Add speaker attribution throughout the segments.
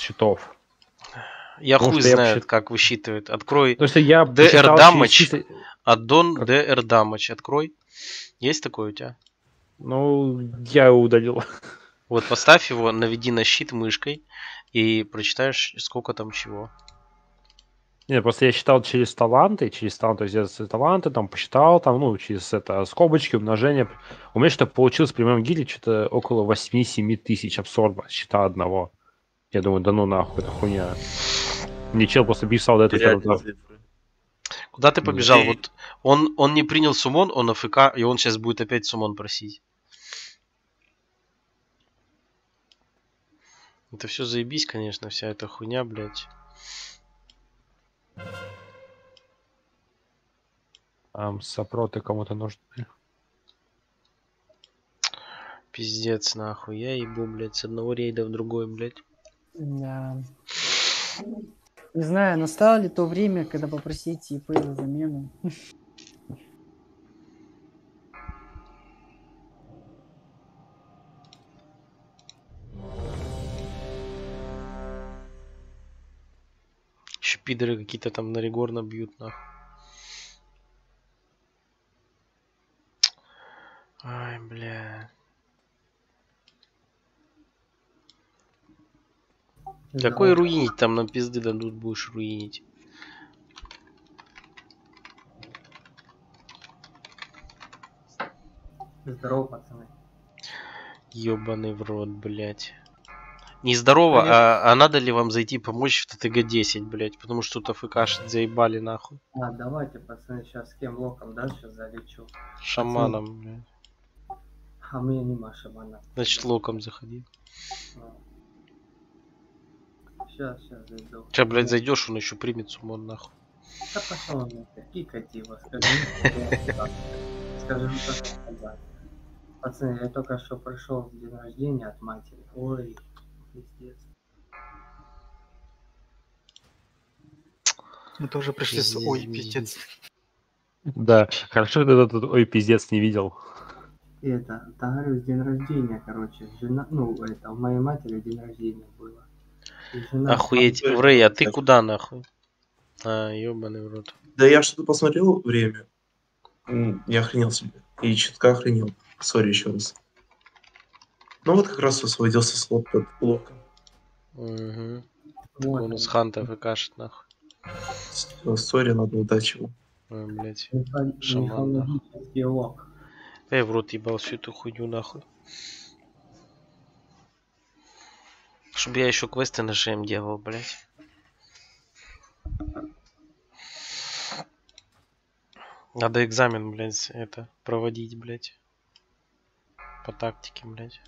Speaker 1: счетов.
Speaker 2: Я
Speaker 1: Потому
Speaker 2: хуй
Speaker 1: что я
Speaker 2: знает,
Speaker 1: посчит-
Speaker 2: как высчитывает. Открой
Speaker 1: То есть я
Speaker 2: DR
Speaker 1: посчитал
Speaker 2: Damage,
Speaker 1: чисто-
Speaker 2: аддон
Speaker 1: Как?
Speaker 2: DR Damage. Открой. Есть такой у тебя?
Speaker 1: Ну, я его удалил.
Speaker 2: Вот поставь его, наведи на щит мышкой и прочитаешь, сколько там чего.
Speaker 1: Нет, просто я считал через таланты, то есть я таланты там посчитал, там, ну, через это скобочки, умножение. У меня что-то получилось при моем гиле что-то около 8-7 тысяч абсорба счета одного. Я думаю, да ну нахуй, это хуйня. Мне чел просто писал до этого.
Speaker 3: Реальные
Speaker 1: что-то-
Speaker 3: цифры.
Speaker 2: Куда ты побежал?
Speaker 3: И-
Speaker 2: Вот он не принял суммон, он АФК, и он сейчас будет опять суммон просить. Это все заебись, конечно, вся эта хуйня, блядь.
Speaker 1: Сопроты кому-то нужны.
Speaker 2: Пиздец, нахуй. Я ебу, блядь, с одного рейда в другой, блядь.
Speaker 4: Да. Не знаю, настало ли то время, когда попросить ИП за замену.
Speaker 2: Еще пидоры какие-то там на регорно бьют, нахуй. Ай, бля. Какой руинить там нам пизды дадут, будешь руинить?
Speaker 5: Здорово, пацаны.
Speaker 2: Ёбаный в рот, блядь. Нездорово, а надо ли вам зайти помочь в ТТГ-10, блядь? Потому что тут АФКшить заебали, нахуй.
Speaker 5: Давайте, пацаны, сейчас с кем локом, да, сейчас залечу.
Speaker 2: Шаманом, блядь.
Speaker 5: А у меня нема шамана.
Speaker 2: Значит, локом заходи.
Speaker 5: Сейчас зайду.
Speaker 2: Че, блядь, зайдешь, он еще примет суммон, нахуй.
Speaker 5: Да пошел он нахуй, Кикатива, скажи, что сказать. Пацаны, я только что прошел день рождения от матери. Ой, пиздец.
Speaker 6: Мы тоже пришли с ой, пиздец.
Speaker 1: Да, хорошо, что ты тут, ой, пиздец, не видел.
Speaker 5: Это, говорю, день рождения, короче. Жена, ну, это, у моей матери день рождения было. И жена...
Speaker 2: Охуеть, Врей, а ты куда, нахуй? А, ёбаный в рот.
Speaker 3: Да я что-то посмотрел время. Я охренел себе. И чутка охренел. Сори еще раз. Ну вот как раз освободился слот под блоком.
Speaker 2: Угу.
Speaker 5: Вот
Speaker 2: Бонус
Speaker 5: он.
Speaker 2: хантов и кашет, нахуй.
Speaker 3: Сори, надо удачи ему.
Speaker 2: Ой, блядь.
Speaker 5: Мифологический
Speaker 2: Шаман, нахуй.
Speaker 5: лок.
Speaker 2: Я в рот ебал всю эту хуйню, нахуй. Чтоб я еще квесты на ЖМ делал, блядь. Надо экзамен, блядь, это проводить, блядь. По тактике, блядь.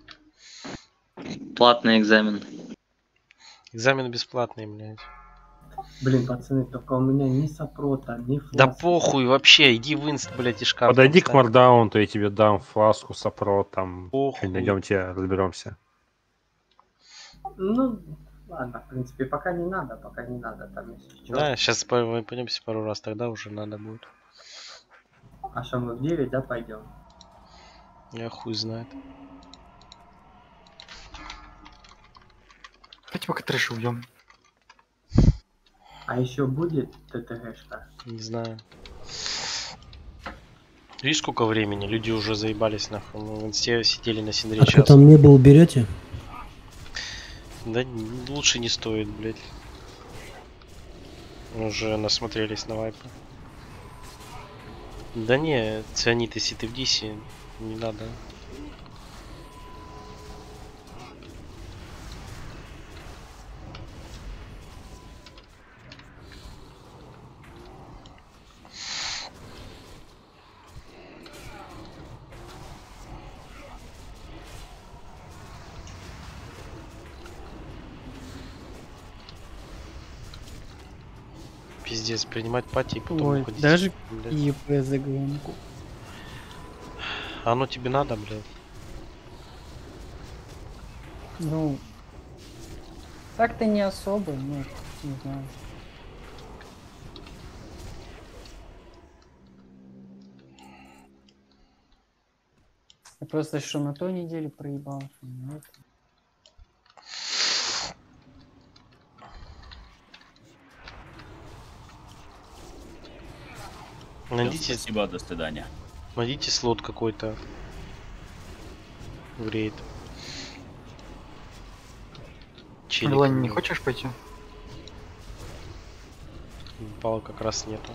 Speaker 7: Платный экзамен.
Speaker 2: Экзамен бесплатный, блядь.
Speaker 5: Блин, пацаны, только у меня ни сопрота, ни фласка.
Speaker 2: Да похуй вообще, иди в инст, блядь, и шкаф.
Speaker 1: Подойди
Speaker 2: там
Speaker 1: к
Speaker 2: ставь.
Speaker 1: Мардаунту, я тебе дам фласку, сопрот, там.
Speaker 2: Похуй.
Speaker 1: Найдем тебя, разберемся.
Speaker 5: Ну, ладно, в принципе, пока не надо, там если что.
Speaker 2: Да, сейчас пойдемся пару раз, тогда уже надо будет.
Speaker 5: А что, мы в 9, да, пойдем?
Speaker 2: Я хуй знает.
Speaker 6: Давайте пока трэш убьем.
Speaker 5: А еще будет ТТГшка?
Speaker 2: Не знаю. Видишь, сколько времени? Люди уже заебались, нахуй. Мы в инсте сидели на Синдре
Speaker 8: А кто
Speaker 2: час.
Speaker 8: там не был, берете?
Speaker 2: Да лучше не стоит, блядь. Уже насмотрелись на вайпы. Да не, цианид, если ты в дисе, не надо. Пиздец, принимать пати и потом
Speaker 4: Ой,
Speaker 2: уходить.
Speaker 4: даже
Speaker 2: Блядь.
Speaker 4: ИП за гонку.
Speaker 2: А оно тебе надо, блядь?
Speaker 4: Ну, так-то не особо, ну, не знаю. Я просто что на той неделе проебал, что на этой.
Speaker 2: Найдите,
Speaker 7: Спасибо, до свидания.
Speaker 2: найдите слот какой-то в рейд. Челик
Speaker 6: Милане, не хочешь пойти?
Speaker 2: Пал как раз нету.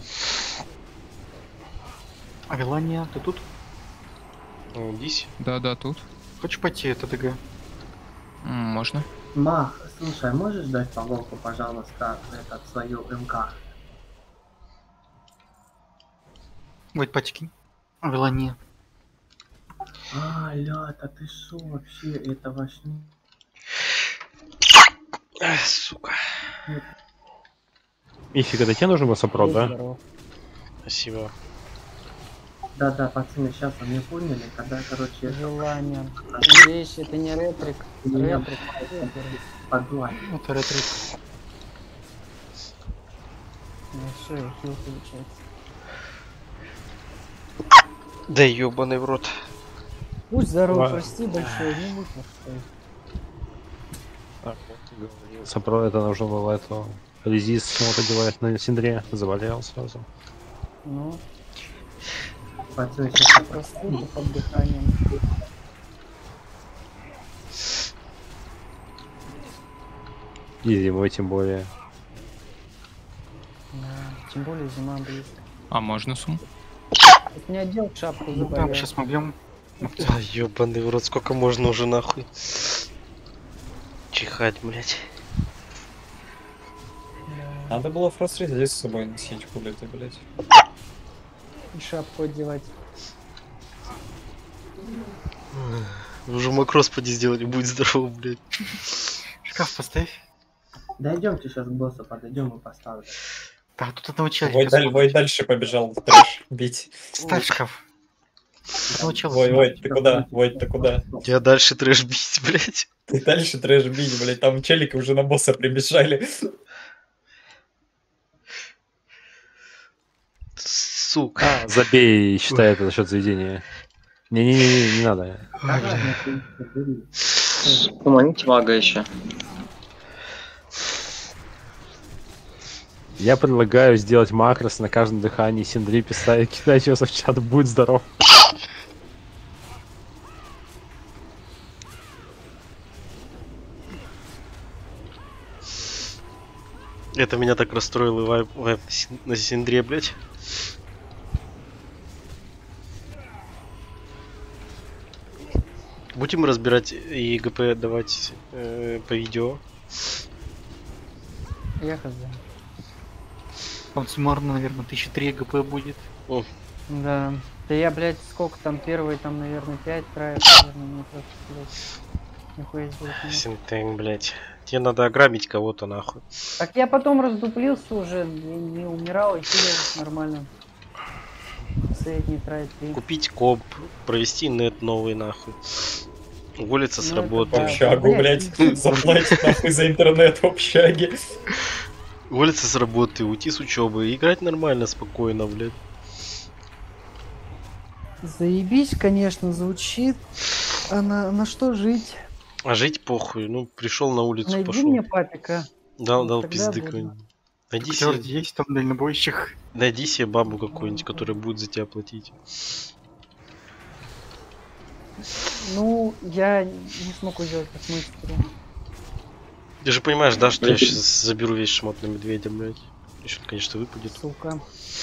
Speaker 6: А Вилания, ты тут?
Speaker 2: Ну, идись.
Speaker 8: Да, тут.
Speaker 6: Хочешь пойти, это ТГ?
Speaker 8: Можно.
Speaker 5: Мах, слушай, а можешь дать Павловку, пожалуйста, этот свою МК?
Speaker 6: Войт, потекинь. А Вилания.
Speaker 5: А, Лята, ты шо вообще? Это ваш...
Speaker 2: Эх, сука.
Speaker 1: Мифик, это тебе нужен был сопрот,
Speaker 4: Будь
Speaker 1: да?
Speaker 4: здоров.
Speaker 2: Спасибо.
Speaker 5: Да-да, пацаны, сейчас вы меня поняли, когда, короче,
Speaker 4: Желание. Надеюсь, это не ретрик.
Speaker 5: меня
Speaker 4: Ретрик.
Speaker 5: подвалит.
Speaker 6: Это ретрик.
Speaker 4: Ну все, хил получается.
Speaker 2: Да ёбаный в рот.
Speaker 4: Будь здоров,
Speaker 1: Ладно.
Speaker 4: прости большое, не будь нахуй.
Speaker 1: Сопрот, это нужно было это... Резист смотр делает на Синдре, заболел сразу.
Speaker 4: Ну,
Speaker 5: Пацаны, сейчас
Speaker 4: простуда под дыханием.
Speaker 1: И зимой тем более.
Speaker 4: Да, тем более зима близко.
Speaker 8: А можно сум?
Speaker 4: Вот не одел шапку,
Speaker 6: Так,
Speaker 4: заболел.
Speaker 6: сейчас мы бьем.
Speaker 2: Да ёбаный в рот, сколько можно уже нахуй? Чихать, блять.
Speaker 9: Надо было фрострит здесь с собой носить, хули ты, блядь.
Speaker 4: И шапку одевать.
Speaker 2: Уже макрос поди сделали, будь здоров, блять.
Speaker 6: Шкаф поставь.
Speaker 5: дойдемте сейчас к боссу, подойдем и поставлю.
Speaker 6: Да, тут одного челика.
Speaker 9: Вой дальше побежал трэш бить.
Speaker 6: Ставь шкаф. Одного чела.
Speaker 9: Вой, ты куда? Вой, ты куда?
Speaker 2: Я дальше трэш бить, блять.
Speaker 9: Ты дальше трэш бить, блядь. Там челики уже на босса прибежали.
Speaker 2: Сука.
Speaker 1: Забей, считай это за счет заведения. Не-не-не, не надо.
Speaker 10: Поманите мага еще.
Speaker 1: Я предлагаю сделать макрос на каждом дыхании Синдри писать, кидать его в чат, будь здоров.
Speaker 2: Это меня так расстроил и вайп на Синдре, блять. Будем разбирать и ГП давать по видео.
Speaker 4: Я хз.
Speaker 6: Там суммарно, наверное, 1003 ГП будет.
Speaker 2: О.
Speaker 4: Да. Да я, блядь, сколько там первый, там, наверное, 5 траек, наверное, мне просто, блядь, нихуя сделать не мог.
Speaker 2: Синтeng, блять. Тебе надо ограбить кого-то нахуй.
Speaker 4: Так я потом раздуплился уже, не умирал и сидел нормально. Средний трай 3.
Speaker 2: Купить комп, провести нет новый нахуй. Уволиться с
Speaker 4: Ну, это
Speaker 2: работы.
Speaker 4: да.
Speaker 9: В общагу, блядь. Заплатить нахуй за интернет в общаге.
Speaker 2: Уволиться с работы, уйти с учебы, играть нормально, спокойно, блядь.
Speaker 4: Заебись, конечно, звучит. А на что жить?
Speaker 2: А жить похуй, ну пришел на улицу,
Speaker 4: Найди
Speaker 2: пошел.
Speaker 4: мне папика.
Speaker 2: Дал
Speaker 4: тогда
Speaker 2: пизды
Speaker 4: буду.
Speaker 2: какой-нибудь. Найди
Speaker 6: Кто
Speaker 2: себе,
Speaker 6: есть там дальнобойщик?
Speaker 2: найди себе бабу какую-нибудь, которая будет за тебя платить.
Speaker 4: Ну, я не смог сделать как мастера.
Speaker 2: Ты же понимаешь, да, что я сейчас заберу весь шмот на медведя, блядь. Еще, конечно, выпадет.
Speaker 4: Сука.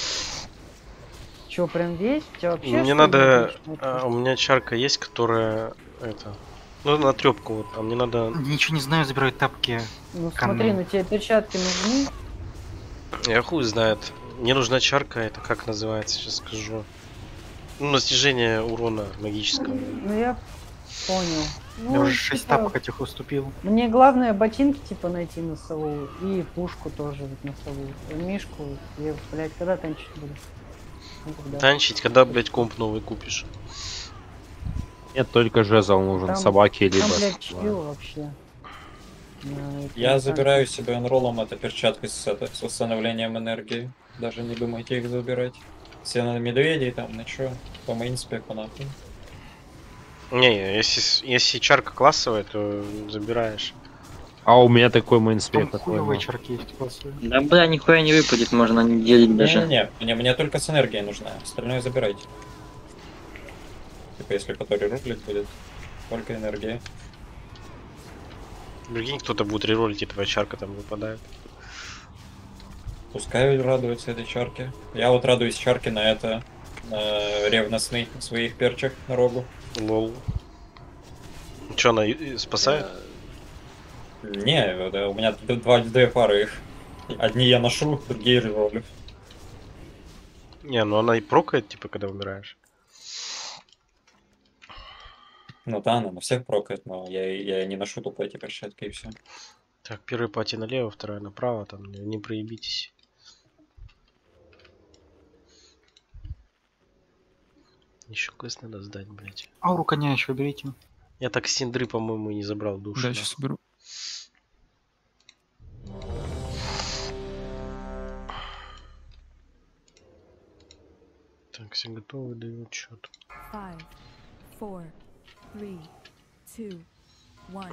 Speaker 4: Чё, прям весь? У тебя вообще
Speaker 2: Мне
Speaker 4: что ли
Speaker 2: надо...
Speaker 4: больше
Speaker 2: у меня чарка есть, которая... Это... Ну, на трёпку вот. А мне надо...
Speaker 6: Ничего не знаю, забираю тапки.
Speaker 4: Ну
Speaker 6: Канон.
Speaker 4: смотри, ну тебе перчатки нужны.
Speaker 2: Я хуй знает. Мне нужна чарка, это как называется, сейчас скажу. Ну, на снижение урона магического.
Speaker 4: Ну я понял. Ну,
Speaker 6: Я уже 6
Speaker 4: типа,
Speaker 6: тапок этих уступил.
Speaker 4: мне главное ботинки типа найти носовую и пушку тоже вот носовую. И мишку. Я, блядь, когда танчить буду? Ну, когда?
Speaker 2: Танчить, когда, блядь, комп новый купишь.
Speaker 1: Нет, только жезл нужен,
Speaker 4: Там-
Speaker 1: собаки либо...
Speaker 4: Там, блядь, чил вообще. На этом
Speaker 9: Я
Speaker 4: танке.
Speaker 9: забираю себе энроллом эту перчатку с восстановлением энергии. Даже не думайте их забирать. Все на медведей там, на чё? По мейнспеку нахуй.
Speaker 2: Не, если чарка классовая, то забираешь.
Speaker 1: А у меня такой мейнспек.
Speaker 6: Там хуёвые чарки есть классные.
Speaker 10: Да, бля, нихуя не выпадет, можно не делить даже.
Speaker 9: Не-не-не, мне только с энергией нужна. Остальное забирайте. Типа, если который рублик будет, только энергия.
Speaker 2: Прикинь, кто-то будет реролить, и твоя чарка там выпадает.
Speaker 9: Пускай радуются этой чарке. Я вот радуюсь чарке на это, на ревностный своих перчик на рогу.
Speaker 2: Лол. Че, она спасает?
Speaker 9: Не, да, у меня две пары их. Одни я ношу, другие реролю.
Speaker 2: Не, ну она и прокает, типа, когда умираешь.
Speaker 9: Ну да, она на всех прокает, но я не ношу тупо эти перчатки и все.
Speaker 2: Так, первая пати налево, вторая направо, там не проебитесь. Еще квест надо сдать, блять.
Speaker 6: Ауру коня еще берите.
Speaker 2: Я так синдры, по-моему, и не забрал душу.
Speaker 8: Да, сейчас уберу.
Speaker 2: Так, все готовы, даю отчет.
Speaker 7: 5, 4, 3, 2, 1.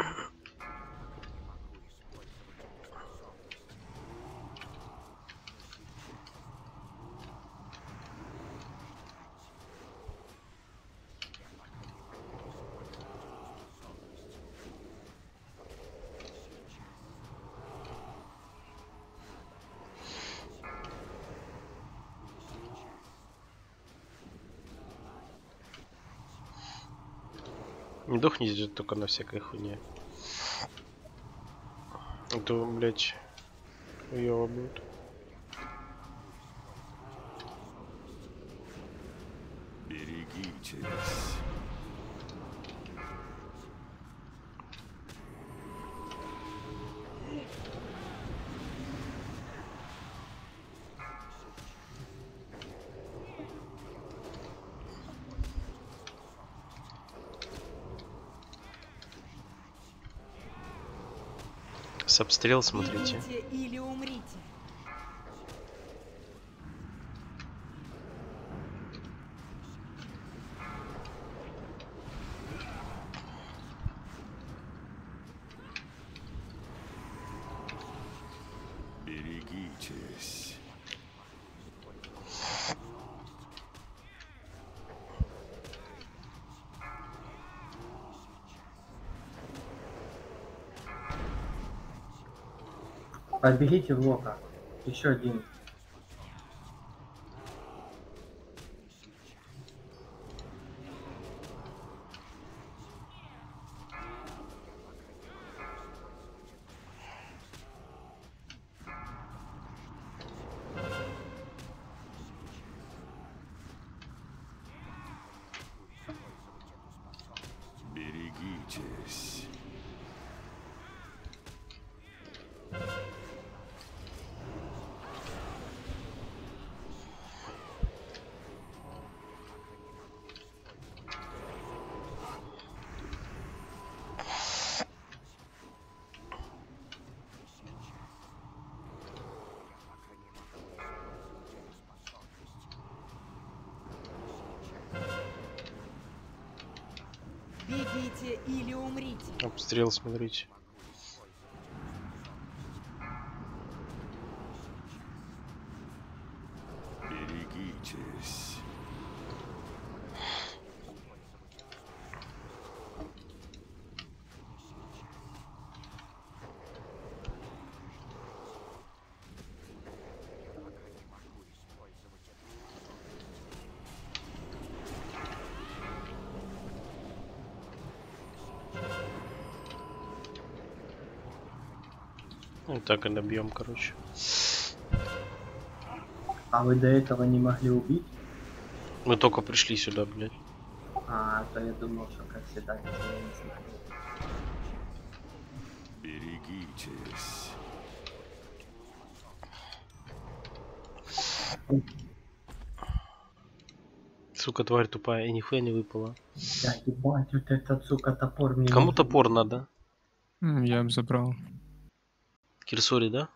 Speaker 2: Не дохните только на всякой хуйне. А то, блять, хуёво будет.
Speaker 11: Берегитесь.
Speaker 2: С обстрел смотрите.
Speaker 7: Бегите или умрите.
Speaker 11: Берегитесь.
Speaker 5: Подбегите в лока. Еще один.
Speaker 11: Берегитесь.
Speaker 7: Бегите или умрите.
Speaker 2: Обстрел смотрите.
Speaker 11: Берегитесь.
Speaker 2: Ну так и добьем, короче.
Speaker 5: А вы до этого не могли убить?
Speaker 2: Мы только пришли сюда, блядь.
Speaker 5: А, то я думал, что как всегда, если я не знаю.
Speaker 11: Берегитесь.
Speaker 2: Сука, тварь тупая, и нихуя не выпала.
Speaker 5: Да, ебать, вот этот, сука, топор мне...
Speaker 2: Кому
Speaker 5: нужен.
Speaker 2: топор надо?
Speaker 8: Я бы забрал.
Speaker 2: Кирсори, да?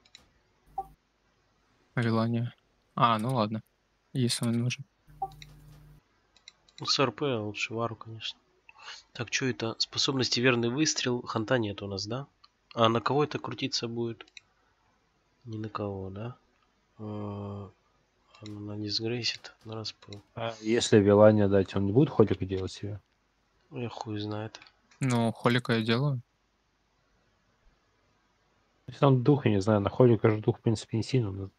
Speaker 8: Желание. А, ну ладно. Если он нужен.
Speaker 2: Ну, с РП лучше вару, конечно. Так, что это? Способности верный выстрел. Ханта нет у нас, да? А на кого это крутиться будет? Ни на кого, да? Она дисгрейсит на распыл.
Speaker 1: А если Вилания дать, он не будет холика делать себе?
Speaker 2: Я хуй знает.
Speaker 8: Ну, холика я делаю.
Speaker 1: Если там дух, я не знаю, на холика же дух, в принципе, не сильно. Но...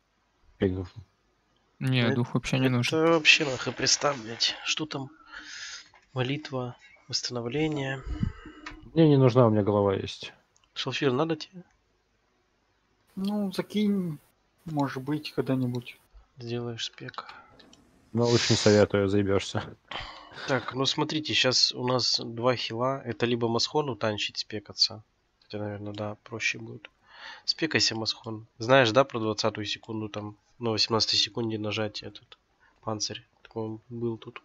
Speaker 8: Не,
Speaker 2: Ну,
Speaker 8: дух вообще не нужен.
Speaker 2: Это вообще нахуй представь, блядь. Что там? Молитва, восстановление.
Speaker 1: Мне не нужна, у меня голова есть.
Speaker 2: Шалфир надо тебе?
Speaker 6: Ну, закинь, может быть, когда-нибудь.
Speaker 2: Сделаешь спек.
Speaker 1: Но лучше не советую, заебешься.
Speaker 2: Так, ну смотрите, сейчас у нас 2 хила. Это либо Масхону танчить, спекаться. Это, наверное, да, проще будет. Спекайся, Масхон. Знаешь, да, про 20-ю секунду там, на 18 секунде нажать этот панцирь. Такой был тут.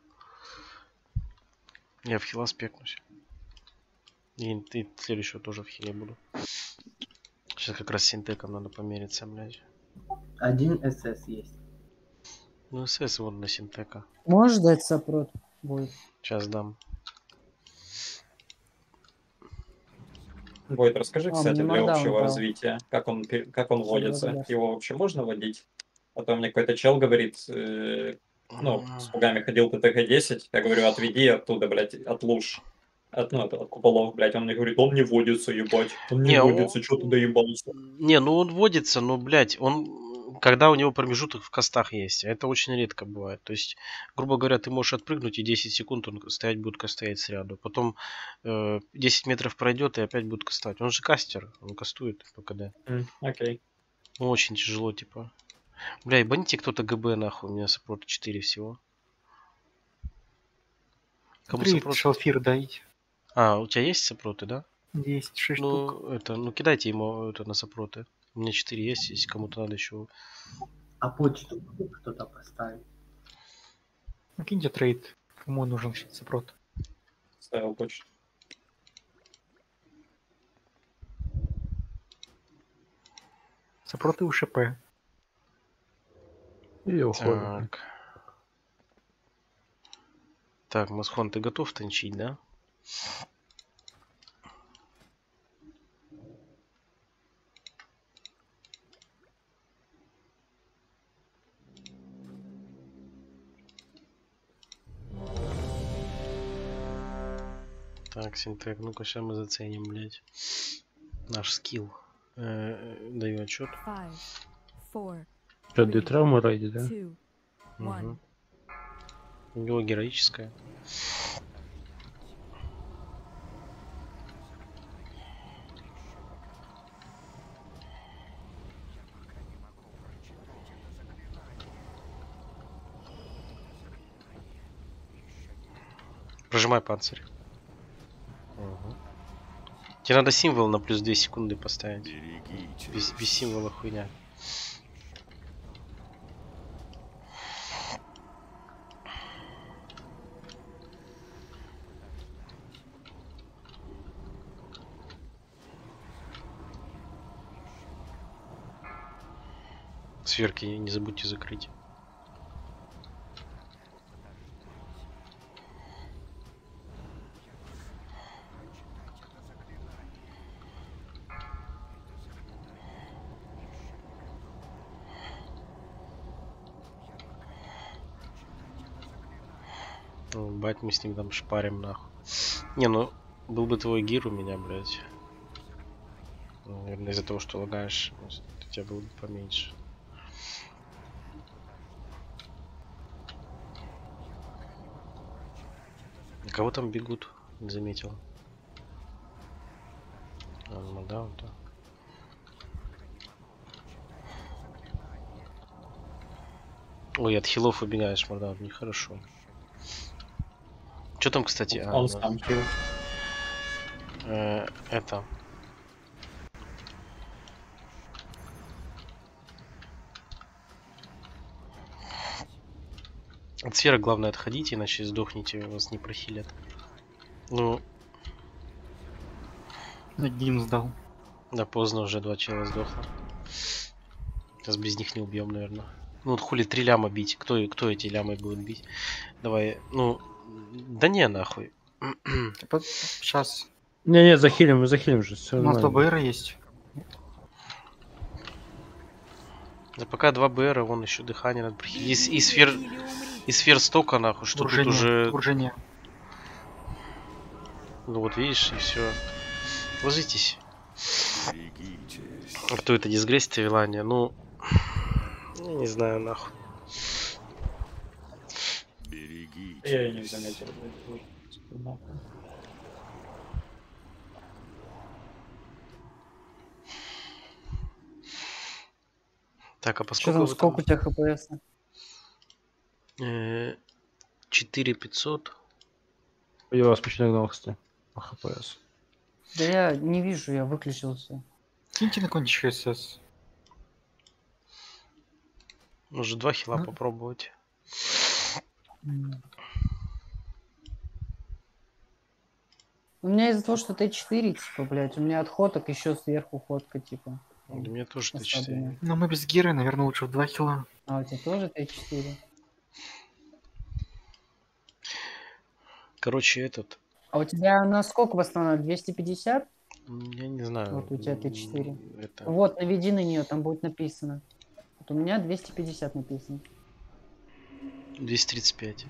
Speaker 2: Я в хила спекнусь. И следующего тоже в хиле буду. Сейчас как раз с синтеком надо помериться, блядь.
Speaker 5: 1 СС есть.
Speaker 2: Ну, СС вон на синтека.
Speaker 4: Можешь дать сопрот? Будет.
Speaker 2: Сейчас дам.
Speaker 9: Войт, расскажи, кстати,
Speaker 4: мне
Speaker 9: для
Speaker 4: маркдаун
Speaker 9: общего
Speaker 4: дал.
Speaker 9: развития, как он вводится.
Speaker 4: благодарствую.
Speaker 9: Его вообще можно вводить? А то мне какой-то чел говорит, ну, с пугами ходил ТТГ-10, я говорю, отведи оттуда, блядь, от луж. От куполов, блядь, он мне говорит, он не водится, ебать. Он не
Speaker 2: Не,
Speaker 9: водится, что ты доебался?
Speaker 2: Не, ну он водится, но, блядь, он... Когда у него промежуток в кастах есть, а это очень редко бывает. То есть, грубо говоря, ты можешь отпрыгнуть, и 10 секунд он стоять будет стоять сряду. Потом 10 метров пройдет, и опять будет кастать. Он же кастер, он кастует по КД.
Speaker 9: Окей.
Speaker 2: Ну, очень тяжело, типа. Бля, ебаните кто-то ГБ, нахуй, у меня саппорта 4 всего. Кому
Speaker 6: Три
Speaker 2: саппорт?
Speaker 6: шалфир дай.
Speaker 2: А, у тебя есть саппроты, да?
Speaker 6: Есть 6 штук.
Speaker 2: Ну, это, ну кидайте ему это на саппроты. У меня 4 есть, если кому-то надо еще.
Speaker 5: А почту кто-то поставить?
Speaker 6: Ну, киньте трейд. Кому нужен сопрот?
Speaker 9: Ставил почту.
Speaker 6: Сопроты у ШП.
Speaker 1: И уходим.
Speaker 2: Так. Так, Масхон, ты готов танчить, да? Так, Синтек, ну-ка, сейчас мы заценим, блядь. Наш скилл. Даю отчет.
Speaker 7: 5, 4,
Speaker 1: Что, 2 травмы ради, да?
Speaker 7: 2, 1.
Speaker 2: У него героическая. Прожимай панцирь. Угу. Тебе надо символ на плюс 2 секунды поставить. Без символа хуйня. Сверки не забудьте закрыть. Ну, бать, мы с ним там шпарим нахуй. Не, ну, был бы твой гир у меня, блядь. Наверное, из-за того, что лагаешь, у тебя был бы поменьше. Кого там бегут? Не заметил. А, ну да, вот так. Ой, от хилов убегаешь, морда, нехорошо. Что там, кстати?
Speaker 9: Он сам хил.
Speaker 2: Это. От сферы главное отходите, иначе сдохните, вас не прохилят. Ну.
Speaker 6: Один сдал.
Speaker 2: Да поздно уже, 2 чела сдохло. Сейчас без них не убьем, наверное. Ну вот хули 3 ляма бить. Кто эти лямы будет бить? Давай, ну. Да не, нахуй.
Speaker 6: Сейчас.
Speaker 1: Не, захилим же, все
Speaker 6: У нас
Speaker 1: нормально.
Speaker 6: БР есть.
Speaker 2: Да пока 2 БР, вон еще дыхание надо прихилить. И сфер столько, нахуй, что тут уже...
Speaker 6: Вооружение.
Speaker 2: Ну вот видишь, и все. Ложитесь.
Speaker 11: Берегитесь.
Speaker 2: А кто это дисгрессия Вилания? Ну, я не знаю, нахуй.
Speaker 11: Берегитесь.
Speaker 9: Я и не заметил, блядь. Нахуй.
Speaker 2: Так, а
Speaker 4: Что
Speaker 2: поскольку
Speaker 4: там,
Speaker 2: вы
Speaker 4: сколько у
Speaker 2: там...
Speaker 4: тебя хпс?
Speaker 2: 4500.
Speaker 1: Я вас почти нагнал, кстати, по ХПС.
Speaker 4: Да я не вижу, я выключился.
Speaker 6: Киньте на какой-нибудь ХСС.
Speaker 2: Может 2 хила
Speaker 6: Ну.
Speaker 2: попробовать.
Speaker 4: У меня из-за того, что Т4, типа, блядь, у меня отходок еще сверху ходка, типа.
Speaker 2: Да у меня тоже Т4.
Speaker 4: ослабленная.
Speaker 6: Но мы без гиры, наверное, лучше в 2 хила.
Speaker 4: А у тебя тоже Т4?
Speaker 2: Короче, этот...
Speaker 4: А у тебя на сколько восстанавливает? 250?
Speaker 2: Я не знаю.
Speaker 4: Вот у тебя Т4.
Speaker 2: Это...
Speaker 4: Вот, наведи на нее, там будет написано. Вот у меня 250 написано.
Speaker 2: 235.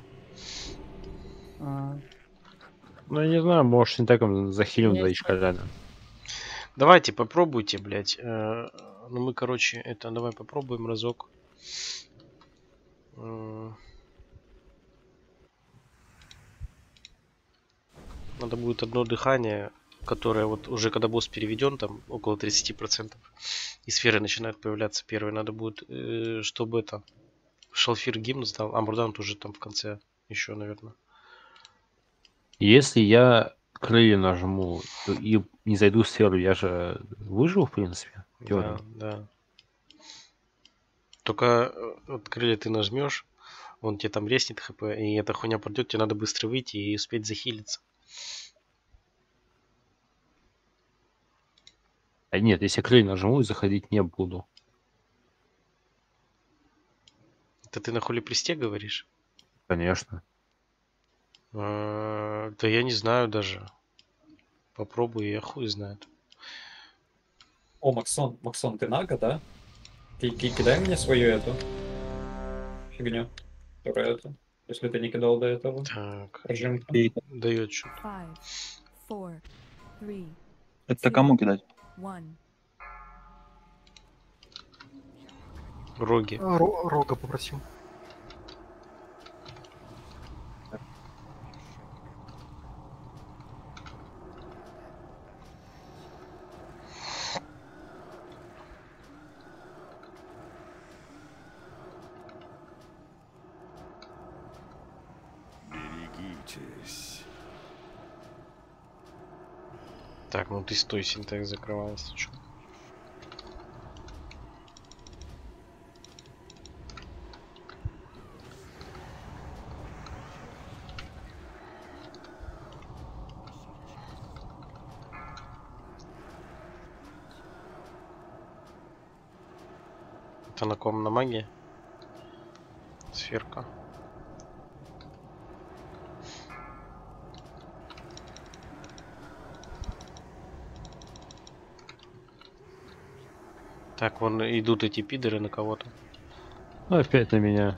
Speaker 4: А,
Speaker 1: Ну, я не знаю, может, синтеком захилим
Speaker 4: У меня
Speaker 1: 2
Speaker 4: есть-
Speaker 1: реально.
Speaker 2: Давайте попробуйте, блядь. Ну мы, короче, это давай попробуем разок. Надо будет одно дыхание, которое вот уже когда босс переведен, там около 30%, и сферы начинают появляться первые. Надо будет, чтобы это Шалфир гимн сдал, а Мурдант уже там в конце еще, наверное.
Speaker 1: Если я крылья нажму и не зайду в сферу, я же выживу, в принципе. в теории.
Speaker 2: Да. Только вот крылья ты нажмешь, он тебе там резнет хп, и эта хуйня пройдет, тебе надо быстро выйти и успеть захилиться.
Speaker 1: А нет, если крылья нажму и заходить не буду.
Speaker 2: Это ты на хулипристе говоришь?
Speaker 1: Конечно.
Speaker 2: Да я не знаю даже. Попробуй, я хуй знает.
Speaker 9: О, Максон, ты нага, да? Кидай мне свою эту фигню. Которая это. Если ты не кидал до этого.
Speaker 2: Так,
Speaker 9: Прожимка.
Speaker 2: дает что-то.
Speaker 7: 5, 4, 3,
Speaker 8: Это кому кидать?
Speaker 7: 1.
Speaker 2: Роги.
Speaker 6: Рога попросил.
Speaker 11: Берегитесь.
Speaker 2: Так, ну ты стой, синтек закрывался. Чё? Это на ком? На магии? Сферка. Так, вон идут эти пидоры на кого-то.
Speaker 1: Ну, опять на меня.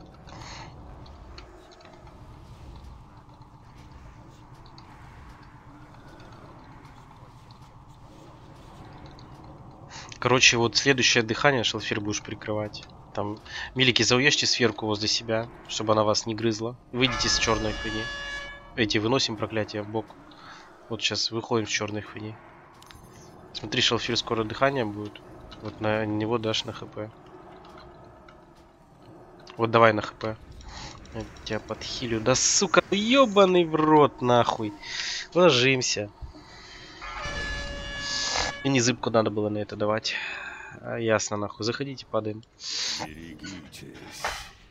Speaker 2: Короче, вот следующее дыхание Шалфир будешь прикрывать. Там, милики, зауешьте сферку возле себя, чтобы она вас не грызла. Выйдите с черной хуйни. Эти, выносим проклятие в бок. Вот сейчас выходим с черной хуйни. Смотри, Шалфир скоро дыхание будет. Вот на него дашь на хп. Вот давай на хп. Я тебя подхилю. Да сука, ебаный в рот нахуй. Ложимся. И не зыбку надо было на это давать. А, ясно нахуй. Заходите, падаем.
Speaker 11: Берегитесь.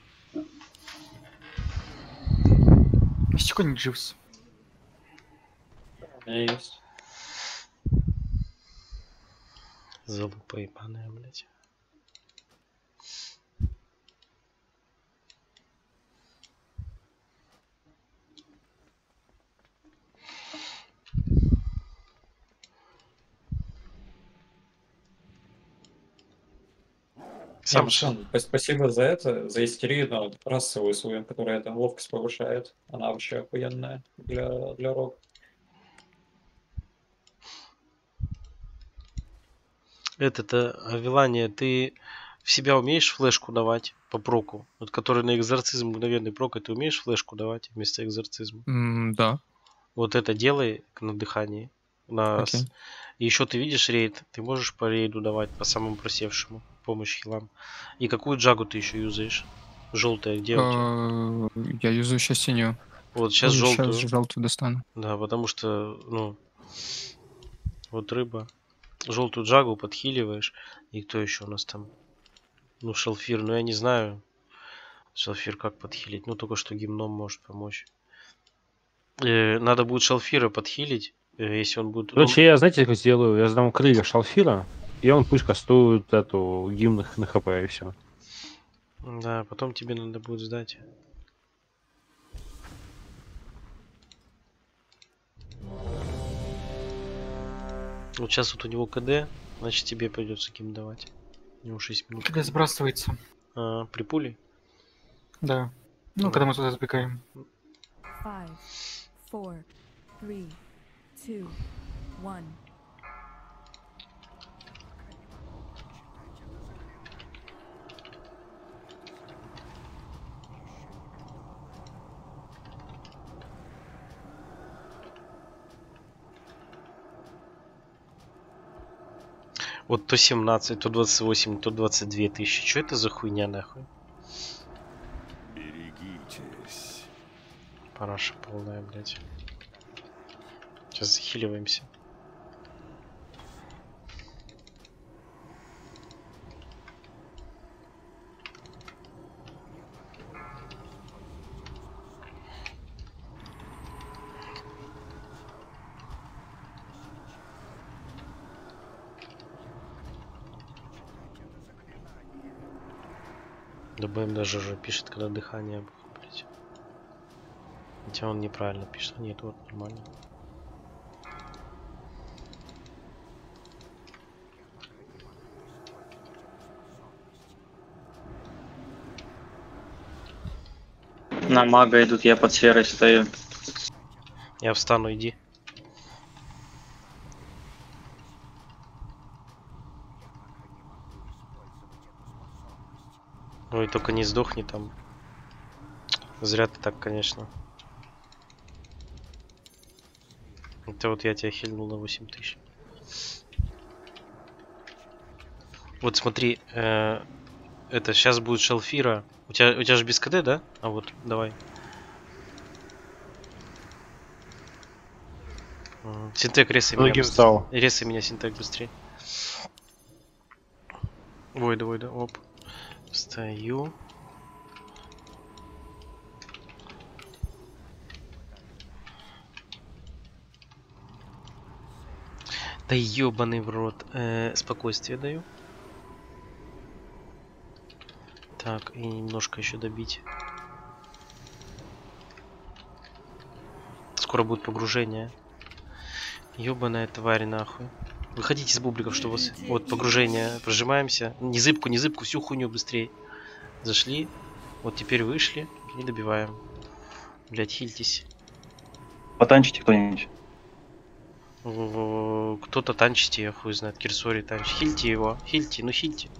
Speaker 6: Есть какой-нибудь Дживс?
Speaker 9: У меня есть.
Speaker 2: Залупа ебаная, блядь. Сам
Speaker 9: Машан, спасибо за это, за истерию, но расовую свою, которая там ловкость повышает. Она вообще охуенная для рога.
Speaker 2: Вилания, ты в себя умеешь флешку давать по проку? Вот который на экзорцизм мгновенный прок, ты умеешь флешку давать вместо экзорцизма?
Speaker 8: Да.
Speaker 2: Вот это делай на дыхании.
Speaker 8: Окей.
Speaker 2: И еще ты видишь рейд, ты можешь по рейду давать, по самому просевшему, помощь хилам. И какую джагу ты еще юзаешь? Желтая, где у тебя?
Speaker 8: Я юзаю сейчас синюю.
Speaker 2: Вот сейчас желтую.
Speaker 8: Сейчас желтую достану.
Speaker 2: Да, потому что, вот рыба. Желтую джагу подхиливаешь. И кто еще у нас там? Шалфир. Я не знаю. Шалфир как подхилить. Только что гимном может помочь. Надо будет шалфира подхилить. Если он будет...
Speaker 1: Короче, я, знаете, как сделаю? Я сдам крылья шалфира, и он пусть кастует эту гимн на хп, и все.
Speaker 2: Да, потом тебе надо будет сдать. Вот сейчас вот у него КД, значит тебе придется гимн давать. У него 6 минут.
Speaker 6: КД сбрасывается.
Speaker 2: При пуле?
Speaker 6: Да. Когда мы туда забегаем.
Speaker 7: 5, 4, 3, 2, 1.
Speaker 2: Вот то 17, то 28, то 22 тысячи. Что это за хуйня нахуй?
Speaker 11: Берегитесь.
Speaker 2: Параша полная, блядь. Сейчас захиливаемся. ДБМ даже уже пишет, когда дыхание будет, блядь. Хотя он неправильно пишет. Нет, вот нормально.
Speaker 10: На мага идут, я под сферой стою.
Speaker 2: Я встану, иди. Ой, только не сдохни там. Зря ты так, конечно. Это вот я тебя хильнул на 8000. Вот смотри, это сейчас будет шалфира. У тебя же без КД, да? А вот, давай. Синтек, резай меня. Резай меня, Синтек, быстрее. Войда, оп. Встаю. Да ёбаный в рот. Спокойствие даю. Так, и немножко еще добить. Скоро будет погружение. Ёбаная тварь, нахуй. Выходите из бубликов, что у вас... Вот, погружение. Прожимаемся. Не зыбку, всю хуйню быстрее. Зашли. Вот теперь вышли. И добиваем. Блять, хильтесь.
Speaker 12: Потанчите кто-нибудь.
Speaker 2: Кто-то танчите, я хуй знает. Кирсори танчит. Хильте его. Хильте, хильте.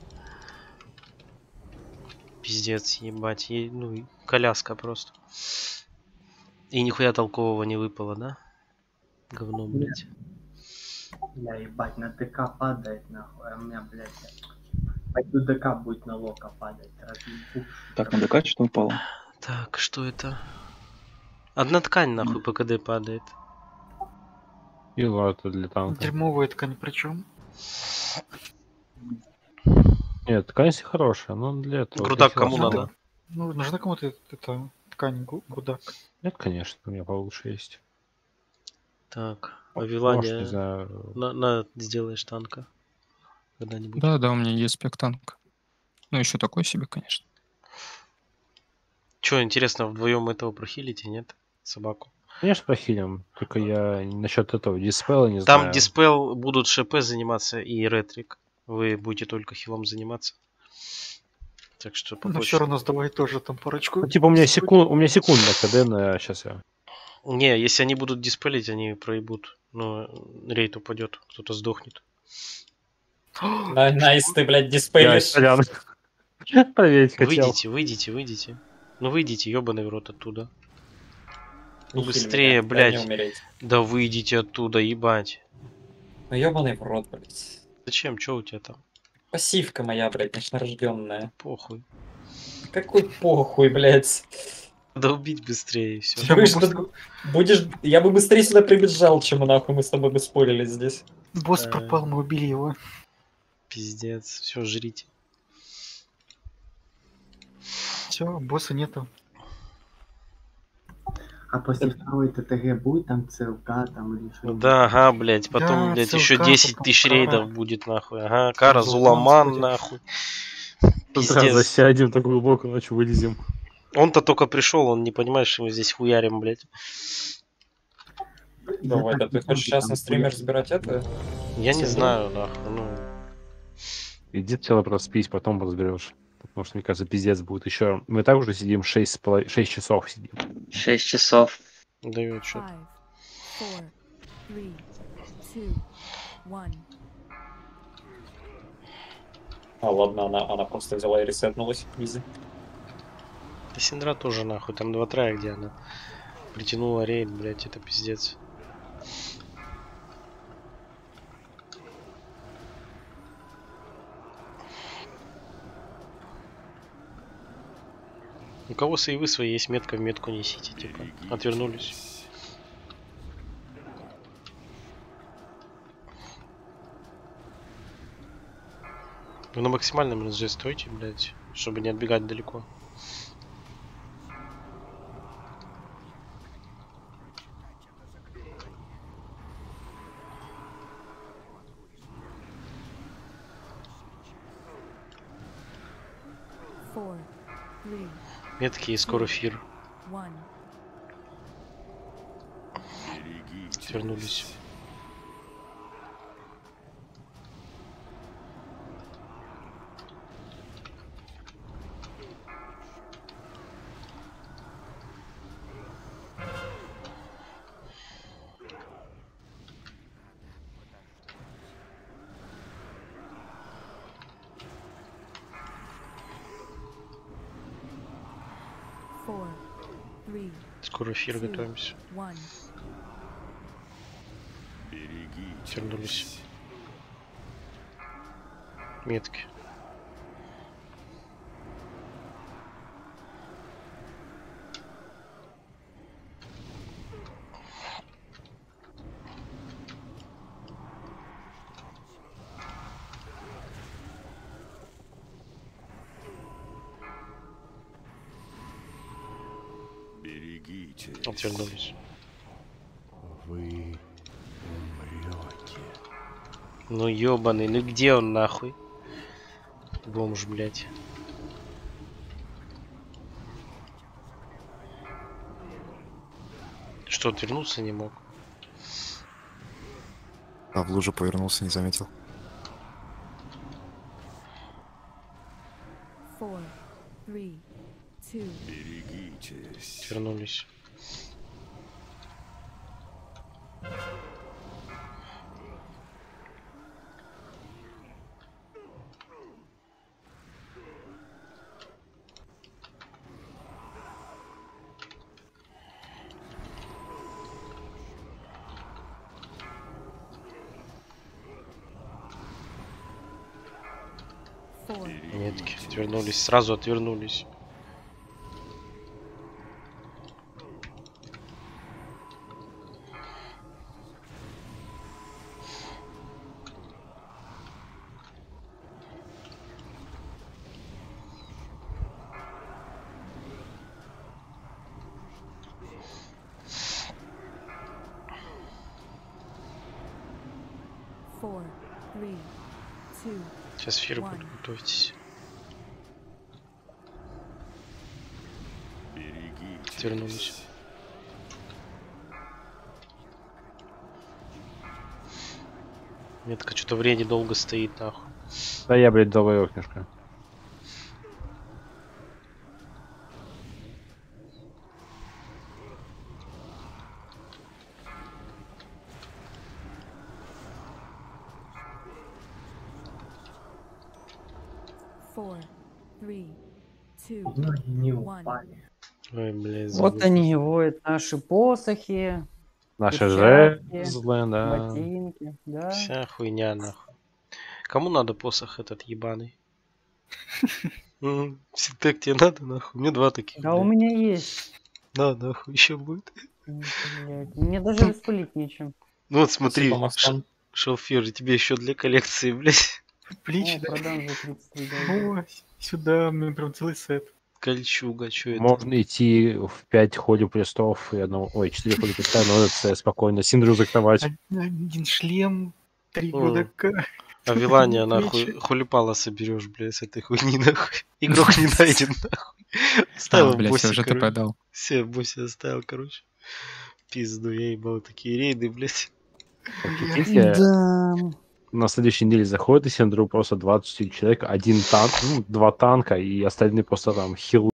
Speaker 2: Пиздец, ебать. Коляска просто. И нихуя толкового не выпало, да? Говно, блять.
Speaker 5: Бля, ебать, на ДК падает, нахуй, а у меня, блядь, пойду ДК будет на лока падать.
Speaker 12: Так, на ДК что упало?
Speaker 2: Так, что это? Одна ткань, нахуй, по КД падает.
Speaker 1: И это для танка.
Speaker 6: Дерьмовая ткань при чем?
Speaker 1: Нет, ткань хорошая, но для этого...
Speaker 2: Грудак кому надо?
Speaker 6: Нужна кому-то эта ткань, грудак.
Speaker 1: Нет, конечно, у меня получше есть.
Speaker 2: Так,
Speaker 1: Вилания... знаю...
Speaker 2: сделаешь танка когда-нибудь.
Speaker 8: Да, у меня есть спек танка. Еще такой себе, конечно.
Speaker 2: Че, интересно, вдвоем этого прохилите, нет? Собаку.
Speaker 1: Конечно, прохилим. Только я насчет этого диспела не
Speaker 2: знаю.
Speaker 1: Там
Speaker 2: диспел будут ШП заниматься и ретрик. Вы будете только хилом заниматься. Так что
Speaker 6: Ну,
Speaker 2: попозже.
Speaker 6: все равно сдавай тоже там парочку.
Speaker 1: Ну, типа у меня секундная КД, сейчас я.
Speaker 2: Не, если они будут диспелить, они проебут. Но рейд упадет, кто-то сдохнет.
Speaker 9: Найс, ты, блядь, диспелишь.
Speaker 1: Проверить хотел.
Speaker 2: Выйдите. Ну выйдите, ёбаный в рот оттуда. Ну
Speaker 9: Нихиль
Speaker 2: быстрее,
Speaker 9: меня, дай мне
Speaker 2: блядь.
Speaker 9: умереть.
Speaker 2: Да выйдите оттуда, ебать.
Speaker 9: Ну ёбаный в рот, блядь.
Speaker 2: Зачем? Чё у тебя там?
Speaker 9: Пассивка моя, блядь, ночнорожденная.
Speaker 2: Похуй.
Speaker 9: Какой похуй, блядь.
Speaker 2: Надо убить быстрее и все.
Speaker 9: Будешь... Я бы быстрее сюда прибежал, чем нахуй мы с тобой бы спорили здесь.
Speaker 6: Босс пропал, мы убили его.
Speaker 2: Пиздец. Все, жрите.
Speaker 6: Все, босса нету.
Speaker 5: А после второй ТТГ будет там ЦЛК там или что?
Speaker 2: Да, ага, блядь. Потом,
Speaker 6: Да,
Speaker 2: блядь,
Speaker 6: ЦЛК,
Speaker 2: еще 10
Speaker 6: потом
Speaker 2: тысяч
Speaker 6: Кара.
Speaker 2: рейдов будет, нахуй. Ага, Кара,
Speaker 6: Зуламан
Speaker 2: Зуламан,
Speaker 6: сходит.
Speaker 2: нахуй.
Speaker 1: Да,
Speaker 2: Пиздец.
Speaker 1: засядем так глубоко, ночью вылезем.
Speaker 2: Он-то только пришел, он не понимает, что мы здесь хуярим, блядь.
Speaker 9: Давай, да ты хочешь сейчас на стриме разбирать это?
Speaker 2: Я не
Speaker 9: Всё,
Speaker 2: знаю, нахуй. Ну,
Speaker 1: Иди сначала проспись, потом разберешь. Потому что, мне кажется, пиздец будет. Еще мы так уже сидим 6 часов сидим.
Speaker 10: 6 часов.
Speaker 2: дает что-то.
Speaker 7: 5, 4, 3, 2, 1.
Speaker 9: А, ладно, она просто взяла и ресетнулась. Изи.
Speaker 2: Да Синдра тоже, нахуй. Там 2 трая, где она притянула рейд, блядь, это пиздец. У кого сейвы свои есть, метка в метку несите, типа. Отвернулись. Вы на максимальном РСЖ стойте, блядь, чтобы не отбегать далеко. Метки и скоро фир. Отвернулись. Скоро эфир готовимся. Вернулись. Метки. Отвернулись.
Speaker 11: Вы умрете.
Speaker 2: Ну ёбаный, ну где он нахуй? Бомж, блядь. Что, отвернуться не мог?
Speaker 13: А в лужу повернулся, не заметил.
Speaker 7: 4, 3, 2.
Speaker 11: Берегитесь.
Speaker 2: Отвернулись. Метки. Отвернулись. Сразу отвернулись. Сейчас эфир будет, готовьтесь. Отвернулись. Метка что-то в рейде долго стоит, нахуй.
Speaker 1: Да я, блядь, долбоёб немножко.
Speaker 7: 4, 3, 2,
Speaker 5: Ноги не
Speaker 7: 1.
Speaker 5: упали.
Speaker 2: Ой, блядь,
Speaker 4: Вот они воют наши посохи,
Speaker 1: Наши
Speaker 4: перчатки,
Speaker 1: жезлы, да.
Speaker 4: ботинки, да.
Speaker 2: Вся хуйня, нахуй. Кому надо посох этот ебаный? Всегда тебе надо, нахуй. Мне 2 таких.
Speaker 4: Да у
Speaker 2: блядь.
Speaker 4: меня есть.
Speaker 2: Да, нахуй, еще будет.
Speaker 4: Блядь, мне даже распылить нечем.
Speaker 2: Ну вот смотри,
Speaker 9: Спасибо, Мастан.
Speaker 2: Шелфир, тебе еще для коллекции, блядь.
Speaker 6: Плечи,
Speaker 4: О,
Speaker 6: да?
Speaker 4: продам за 33 голды.
Speaker 6: О, сюда, у меня прям целый сет.
Speaker 2: Кольчуга, что это?
Speaker 1: Можно идти в 5 ходу престов и одного... Ой, 4 хода преста, но это спокойно. Синдру закрывать.
Speaker 6: Один шлем, 3
Speaker 2: М.
Speaker 6: гудака.
Speaker 2: А Вилания,
Speaker 6: Плечи.
Speaker 2: нахуй, хулипала соберешь, блядь, с этой хуйни, нахуй. Игрок не найден, нахуй. Оставил
Speaker 8: блядь,
Speaker 2: босса,
Speaker 8: я уже
Speaker 2: короче.
Speaker 8: ТП дал.
Speaker 2: Все, босса оставил, короче. Пизду, я ебал такие рейды, блядь.
Speaker 1: Прикиньте,
Speaker 4: Да.
Speaker 1: на следующей неделе заходит и Синдру просто 20 человек, один танк, ну, 2 танка, и остальные просто там хил